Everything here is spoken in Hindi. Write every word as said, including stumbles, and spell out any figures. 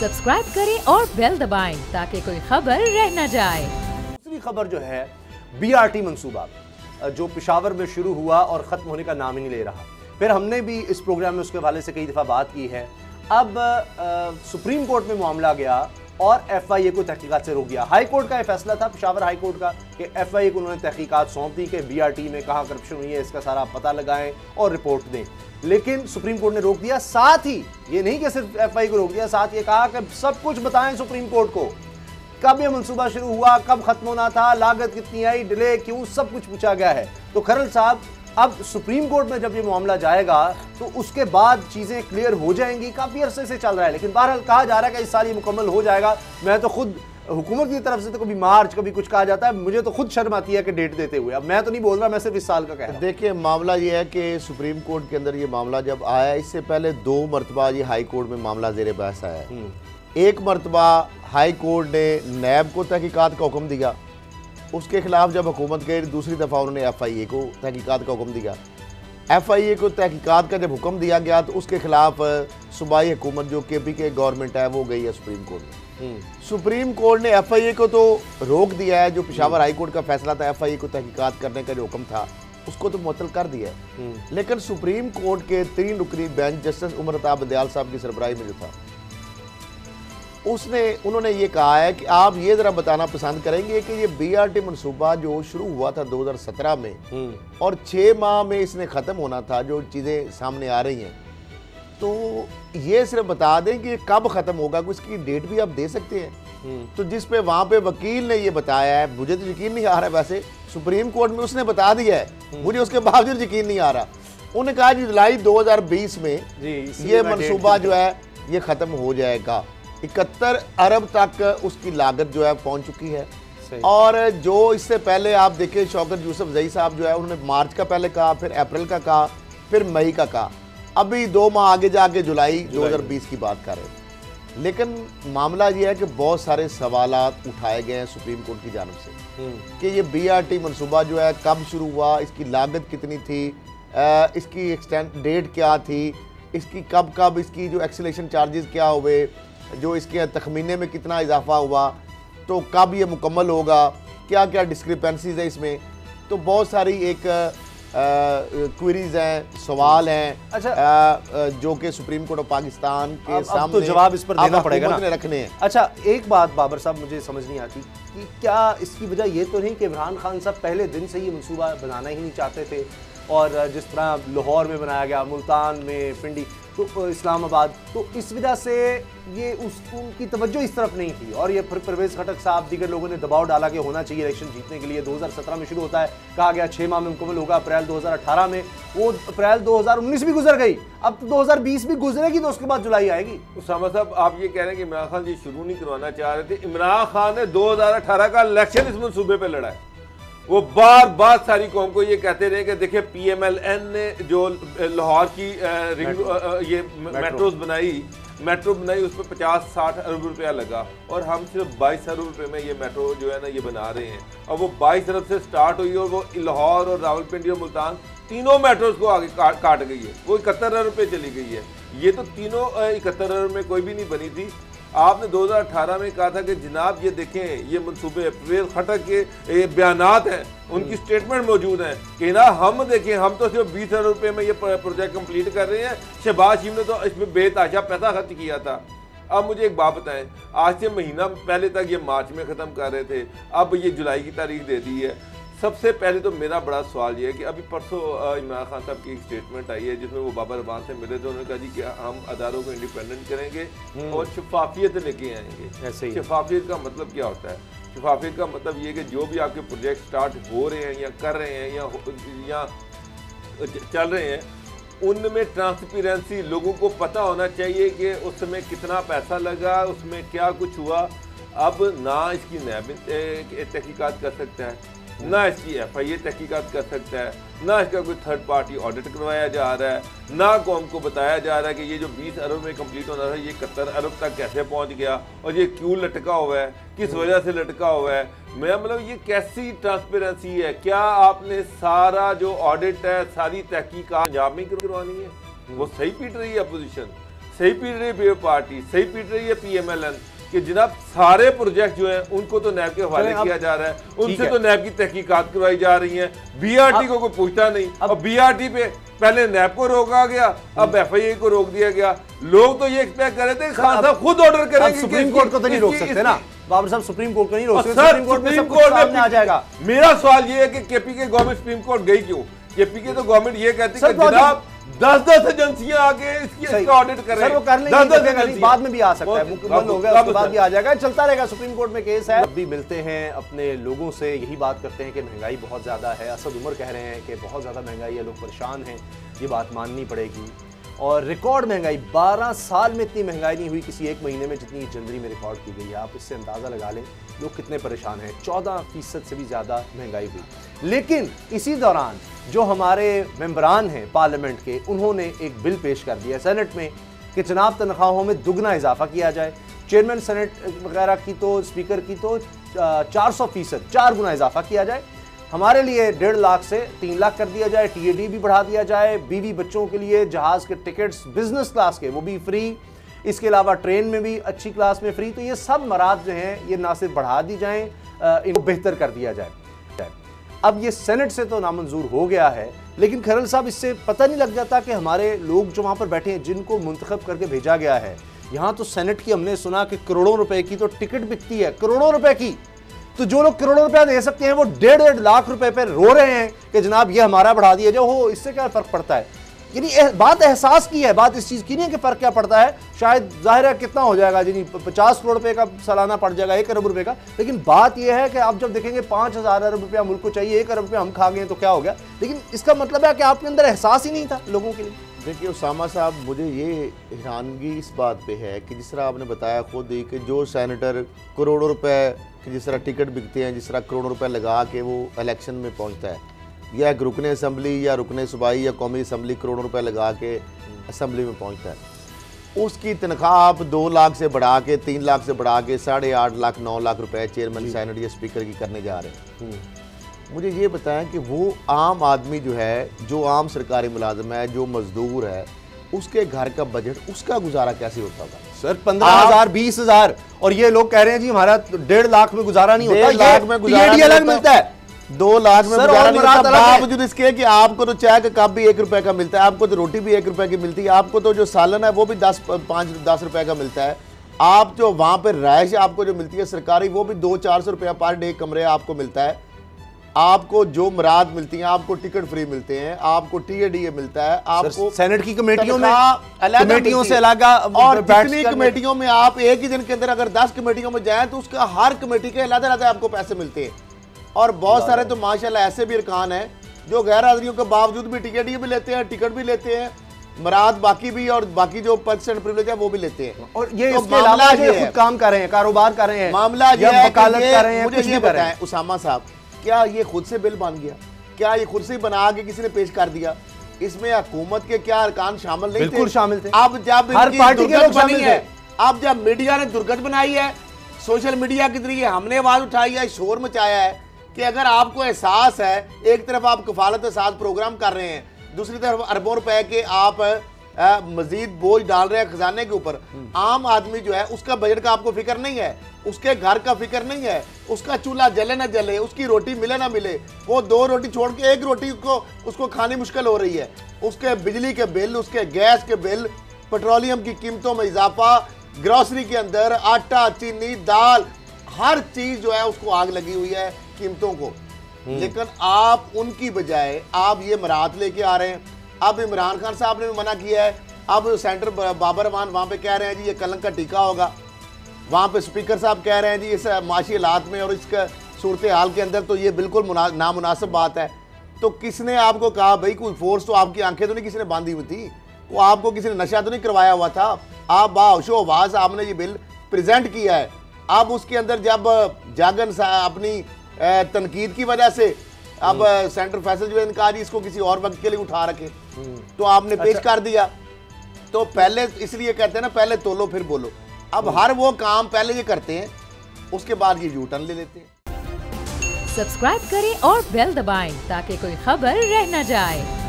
सब्सक्राइब करें और बेल दबाएं ताकि कोई खबर रह न जाए। दूसरी खबर जो है बीआरटी मंसूबा जो पेशावर में शुरू हुआ और ख़त्म होने का नाम ही नहीं ले रहा। फिर हमने भी इस प्रोग्राम में उसके हवाले से कई दफ़ा बात की है। अब आ, सुप्रीम कोर्ट में मामला गया और एफ आई ए को तहकीकात से रोक दिया। हाई कोर्ट का यह फैसला था, पेशावर हाई कोर्ट का, कि एफ आई ए को उन्होंने तहकीकात सौंप दी कि बी आर टी में कहाँ करप्शन हुई है इसका सारा पता लगाएं और रिपोर्ट दें। लेकिन सुप्रीम कोर्ट ने रोक दिया। साथ ही ये नहीं कि सिर्फ एफ आई ए को रोक दिया, साथ ये कहा कि सब कुछ बताएं सुप्रीम कोर्ट को, कब ये मंसूबा शुरू हुआ, कब खत्म होना था, लागत कितनी आई, डिले क्यों, सब कुछ पूछा गया है। तो खरल साहब, अब सुप्रीम कोर्ट में जब ये मामला जाएगा तो उसके बाद चीजें क्लियर हो जाएंगी। काफी अरसे से चल रहा है, लेकिन बहरहाल कहा जा रहा है कि इस साल ये मुकम्मल हो जाएगा। मैं तो खुद हुकूमत की तरफ से तो कभी मार्च कभी कुछ कहा जाता है, मुझे तो खुद शर्म आती है कि डेट देते हुए। अब मैं तो नहीं बोल रहा, मैं सिर्फ इस साल का कह रहा हूं। देखिए, मामला ये है कि सुप्रीम कोर्ट के अंदर ये मामला जब आया, इससे पहले दो मरतबा ये हाई कोर्ट में मामला ज़ेर बहस आया। एक मरतबा हाई कोर्ट ने नैब को तहकीकात का हुक्म दिया, उसके खिलाफ जब हुकूमत गई, दूसरी दफ़ा उन्होंने एफ आई ए को तहकीकात का हुक्म दिया। एफ आई ए को तहकीकात का जब हुक्म दिया गया तो उसके खिलाफ सूबाई हुकूमत जो के पी के गवर्नमेंट है वो गई है सुप्रीम कोर्ट में। सुप्रीम कोर्ट ने एफ आई ए को तो रोक दिया है, जो पेशावर हाई कोर्ट का फैसला था एफ आई ए को तहकीकात करने का जो हुक्म था उसको तो मुअत्तल कर दिया है। लेकिन सुप्रीम कोर्ट के तीन रुकनी बेंच जस्टिस उमर अताब दयाल साहब की सरबराही में जो था, उसने उन्होंने ये कहा है कि आप ये ज़रा बताना पसंद करेंगे कि ये बी आर टी मनसूबा जो शुरू हुआ था दो हज़ार सत्रह में और छः माह में इसने ख़त्म होना था, जो चीज़ें सामने आ रही हैं, तो ये सिर्फ बता दें कि कब ख़त्म होगा, कोई इसकी डेट भी आप दे सकते हैं। तो जिस पे वहाँ पे वकील ने ये बताया है, मुझे तो यकीन नहीं आ रहा है, वैसे सुप्रीम कोर्ट में उसने बता दिया है, मुझे उसके बावजूद यकीन नहीं आ रहा। उन्होंने कहा कि जुलाई दो हज़ार बीस में ये मनसूबा जो है ये ख़त्म हो जाएगा। इकहत्तर अरब तक उसकी लागत जो है पहुंच चुकी है। और जो इससे पहले आप देखें, शौकत यूसुफ जई साहब जो है उन्होंने मार्च का पहले कहा, फिर अप्रैल का कहा, फिर मई का कहा, अभी दो माह आगे जाके जुलाई दो हज़ार बीस की बात कर रहे हैं। लेकिन मामला ये है कि बहुत सारे सवालात उठाए गए हैं सुप्रीम कोर्ट की जानिब से कि ये बी आर टी मनसूबा जो है कब शुरू हुआ, इसकी लागत कितनी थी, इसकी एक्सटेंट डेट क्या थी, इसकी कब कब इसकी जो एक्सीलेशन चार्जेस क्या हुए, जो इसके तखमीने में कितना इजाफा हुआ, तो कब ये मुकम्मल होगा, क्या क्या डिस्क्रिपेंसीज है इसमें। तो बहुत सारी एक क्वेरीज हैं, सवाल हैं। अच्छा, आ, जो कि सुप्रीम कोर्ट ऑफ पाकिस्तान के अब, सामने अब तो जवाब इस पर देना पड़ेगा ना, रखने हैं। अच्छा, एक बात बाबर साहब मुझे समझ नहीं आती कि क्या इसकी वजह ये तो नहीं कि इमरान खान साहब पहले दिन से ये मनसूबा बनाना ही नहीं चाहते थे, और जिस तरह लाहौर में बनाया गया, मुल्तान में, पिंडी, तो इस्लामाबाद, तो इस वजह से ये उस उनकी तवज्जो इस तरफ नहीं थी। और ये फिर परवेज़ खटक साहब, दीगर लोगों ने दबाव डाला कि होना चाहिए इलेक्शन जीतने के लिए। दो हज़ार सत्रह में शुरू होता है, कहा गया छः माह में मुकम्मल होगा, अप्रैल दो हज़ार अठारह में, वो अप्रैल दो हज़ार उन्नीस भी गुजर गई, अब तो दो हज़ार बीस भी गुजरेगी, तो उसके बाद जुलाई आएगी। उसामा साहब, आप ये कह रहे हैं कि इमरान खान जी शुरू नहीं करवाना चाह रहे थे। इमरान खान ने दो हज़ार अठारह का इलेक्शन इस मनसूबे पर लड़ा है। वो बार बार सारी कौम को ये कहते रहे कि देखिए पी एम एल एन ने जो लाहौर की रिंग ये मेट्रोज बनाई मेट्रो बनाई उस पर पचास साठ अरब रुपया लगा, और हम सिर्फ बाईस अरब रुपये में ये मेट्रो जो है ना ये बना रहे हैं। और वो बाईस अरब से स्टार्ट हुई और वो लाहौर और रावलपिंडी और मुल्तान तीनों मेट्रोज को आगे काट काट गई है, वो इकहत्तर अरब रुपये चली गई है। ये तो तीनों इकहत्तर अरब में कोई भी नहीं बनी थी। आपने दो हज़ार अठारह में कहा था कि जनाब ये देखें, ये मनसूबे परवेज़ खटक के बयानात हैं, उनकी स्टेटमेंट मौजूद हैं कि ना हम देखें, हम तो सिर्फ बीस अरब रुपये में ये प्रोजेक्ट कंप्लीट कर रहे हैं। शहबाज शरीफ ने तो इसमें बेतहाशा पैसा खर्च किया था। अब मुझे एक बात बताएं, आज से महीना पहले तक ये मार्च में ख़त्म कर रहे थे, अब ये जुलाई की तारीख दे दी है। सबसे पहले तो मेरा बड़ा सवाल ये है कि अभी परसों इमरान खान साहब की एक स्टेटमेंट आई है जिसमें वो बाबर अब्बास से मिले थे। उन्होंने कहा जी कि हम अदारों को इंडिपेंडेंट करेंगे और शफाफियत लेके आएंगे। ऐसे ही शफाफियत का मतलब क्या होता है? शफाफियत का मतलब ये कि जो भी आपके प्रोजेक्ट स्टार्ट हो रहे हैं या कर रहे हैं या या चल रहे हैं, उनमें ट्रांसपेरेंसी, लोगों को पता होना चाहिए कि उसमें कितना पैसा लगा, उसमें क्या कुछ हुआ। अब ना इसकी नैब तहकीकात कर सकता है, ना इसकी एफ आई ए तहकीकात कर सकता है, ना इसका कोई थर्ड पार्टी ऑडिट करवाया जा रहा है, ना कौम को बताया जा रहा है कि ये जो बीस अरब में कंप्लीट होना था ये इकहत्तर अरब तक कैसे पहुंच गया और ये क्यों लटका हुआ है, किस वजह से लटका हुआ है। मैं मतलब ये कैसी ट्रांसपेरेंसी है? क्या आपने सारा जो ऑडिट है, सारी तहकीकात पंजाब में करवानी है? वो सही पीट रही है अपोजिशन, सही पीट रही है पार्टी, सही पीट रही है पीएमएलएन कि जनाब सारे प्रोजेक्ट जो हैं उनको तो नैब के हवाले किया जा रहा है, उनसे तो नैब की तहकीकात करवाई जा रही हैं, बीआरटी को कोई पूछता नहीं। अब बीआरटी पे पहले नैब को रोका गया, अब एफआईए को रोक दिया गया। लोग तो ये एक्सपेक्ट कर रहे थे खान साहब खुद ऑर्डर करेंगे, सुप्रीम कोर्ट को तो नहीं रोक सकते ना बाबर साहब, सुप्रीम कोर्ट को नहीं रोक सकते, सुप्रीम कोर्ट में सब कुछ सामने आ जाएगा। मेरा सवाल ये है कि केपी के गवर्नमेंट सुप्रीम कोर्ट गई क्यों? केपी के तो गवर्नमेंट ये कहती है कि जनाब दस दस एजेंसियां आके इसकी इसका ऑडिट करें, सर वो कर लेंगे, बाद में भी आ सकता है, मुकम्मल हो गया उसके बाद भी आ जाएगा, चलता रहेगा। सुप्रीम कोर्ट में केस है। अभी मिलते हैं अपने लोगों से, यही बात करते हैं कि महंगाई बहुत ज़्यादा है। असद उमर कह रहे हैं कि बहुत ज़्यादा महंगाई है, लोग परेशान हैं, ये बात माननी पड़ेगी। और रिकॉर्ड महंगाई, बारह साल में इतनी महंगाई नहीं हुई किसी एक महीने में जितनी जनवरी में रिकॉर्ड की गई है। आप इससे अंदाज़ा लगा लें लोग कितने परेशान हैं। चौदह फीसद से भी ज़्यादा महंगाई हुई। लेकिन इसी दौरान जो हमारे मेंबरान हैं पार्लियामेंट के, उन्होंने एक बिल पेश कर दिया सेनेट में कि जनाब तनख्वाहों में दुगना इजाफा किया जाए। चेयरमैन सेनेट वगैरह की तो, स्पीकर की तो चार सौ फीसद चार गुना इजाफा किया जाए। हमारे लिए डेढ़ लाख से तीन लाख कर दिया जाए, टीएडी भी बढ़ा दिया जाए, बीवी बच्चों के लिए जहाज़ के टिकट्स बिजनेस क्लास के वो भी फ्री, इसके अलावा ट्रेन में भी अच्छी क्लास में फ्री। तो ये सब मराद जो हैं ये ना सिर्फ बढ़ा दी जाएं, इनको बेहतर कर दिया जाए। अब ये सेनेट से तो नामंजूर हो गया है, लेकिन खरल साहब इससे पता नहीं लग जाता कि हमारे लोग जो वहाँ पर बैठे हैं, जिनको मुंतखब करके भेजा गया है, यहाँ तो सेनेट की हमने सुना कि करोड़ों रुपए की तो टिकट बिकती है, करोड़ों रुपए की। तो जो लोग करोड़ों रुपया दे सकते हैं वो डेढ़ डेढ़ लाख रुपए पे रो रहे हैं कि जनाब ये हमारा बढ़ा दिया जाए। हो, इससे क्या फ़र्क पड़ता है? यानी बात एहसास की है, बात इस चीज़ की नहीं है कि फ़र्क क्या पड़ता है। शायद जाहिर है कितना हो जाएगा, यानी पचास करोड़ रुपए का सालाना पड़ जाएगा, एक अरब रुपए का। लेकिन बात यह है कि आप जब देखेंगे पाँच हज़ार अरब रुपया मुल्क को चाहिए, एक अरब रुपया हम खा गए तो क्या हो गया। लेकिन इसका मतलब है कि आपके अंदर एहसास ही नहीं था लोगों के लिए। देखिए उसामा साहब, मुझे ये हैरानगी इस बात पे है कि जिस तरह आपने बताया खुद ही कि जो सेनेटर करोड़ों रुपए कि जिस तरह टिकट बिकते हैं, जिस तरह करोड़ों रुपए लगा के वो इलेक्शन में पहुंचता है, या एक रुकने असम्बली या रुकने सूबाई या कौमी असम्बली करोड़ों रुपए लगा के असम्बली में पहुंचता है, उसकी तनख्वाह आप दो लाख से बढ़ा के तीन लाख से बढ़ा के साढ़े आठ लाख नौ लाख रुपए चेयरमैन सेनेट या स्पीकर की करने जा रहे हैं। मुझे ये बताएं कि वो आम आदमी जो है, जो आम सरकारी मुलाजिम है, जो मजदूर है, उसके घर का बजट, उसका गुजारा कैसे होता होगा? सर पंद्रह हजार बीस हजार और ये लोग कह रहे हैं जी हमारा डेढ़ लाख में गुजारा नहीं होता, लाख में गुजारा अलग मिलता है, दो लाख में गुजारा नहीं होता, बावजूद इसके कि आपको तो चाय का कप भी एक रुपए का मिलता है, आपको तो रोटी भी एक रुपए की मिलती है, आपको तो जो सालन है वो भी दस पाँच दस रुपए का मिलता है, आप जो वहाँ पर रहायश आपको जो मिलती है सरकारी वो भी दो चार सौ रुपया पर डे कमरे आपको मिलता है, आपको जो मुराद मिलती हैं, आपको टिकट फ्री मिलते हैं, आपको टीएडीए मिलता है, आपको सेनेट की कमेटियों में कमेटियों से अलग, और कितनी कमेटियों में आप एक ही दिन के अंदर अगर दस कमेटियों में जाएं तो उसका हर कमेटी के अलग अलग आपको पैसे मिलते हैं। और बहुत सारे तो माशाल्लाह ऐसे भी अरकान हैं जो गैर हाजिरियों के बावजूद भी टीएडीए भी लेते हैं, टिकट भी लेते हैं, मराद बाकी भी और बाकी जो परसेंट प्रिविलेज है वो भी लेते हैं। और ये तो इसके अलावा जो खुद काम कर रहे हैं, कारोबार कर रहे हैं, मामला ये है, वकालत कर रहे हैं, मुझे ये बताएं उसामा साहब, क्या ये खुद से बिल बन गया? क्या ये खुद से बना के किसी ने पेश कर दिया? इसमें हुकूमत के क्या अरकान शामिल नहीं थे? बिल्कुल शामिल थे। अब जब हर पार्टी के लोग शामिल थे। अब जब मीडिया ने दुर्गत बनाई है, सोशल मीडिया के जरिए हमने आवाज उठाई है, शोर मचाया है कि अगर आपको एहसास है, एक तरफ आप कफालत साथ प्रोग्राम कर रहे हैं, दूसरी तरफ अरबों रुपए के आप मजीद बोझ डाल रहे हैं खजाने के ऊपर, आम आदमी जो है उसका बजट का आपको फिक्र नहीं है, उसके घर का फिक्र नहीं है, उसका चूल्हा जले ना जले, उसकी रोटी मिले ना मिले, वो दो रोटी छोड़ के एक रोटी को उसको खानी मुश्किल हो रही है, उसके बिजली के बिल, उसके गैस के बिल, पेट्रोलियम की कीमतों में इजाफा, ग्रोसरी के अंदर आटा चीनी दाल हर चीज जो है उसको आग लगी हुई है कीमतों को। लेकिन आप उनकी बजाय आप ये मराहत लेके आ रहे हैं। अब इमरान खान साहब ने भी मना किया है, अब सेंटर बाबर रहमान वहाँ पे कह रहे हैं जी ये कलंक का टीका होगा, वहाँ पे स्पीकर साहब कह रहे हैं जी इस माशी हालात में और इसका सूरत हाल के अंदर तो ये बिल्कुल नामुनासिब बात है। तो किसने आपको कहा भाई, कोई फोर्स तो आपकी आंखें तो नहीं किसी ने बांधी हुई थी, वो आपको किसी ने नशा तो नहीं करवाया हुआ था, आप बाहोशो आवाज आपने ये बिल प्रेजेंट किया है। अब उसके अंदर जब जागन अपनी तनकीद की वजह से अब सेंटर फैसल जो है इनका जी इसको किसी और वक्त के लिए उठा रखे, तो आपने पेश कर दिया। तो पहले इसलिए कहते हैं ना, पहले तोलो फिर बोलो। अब हर वो काम पहले ये करते हैं, उसके बाद ये यू टर्न ले लेते हैं। सब्सक्राइब करें और बेल दबाएं ताकि कोई खबर रह न जाए।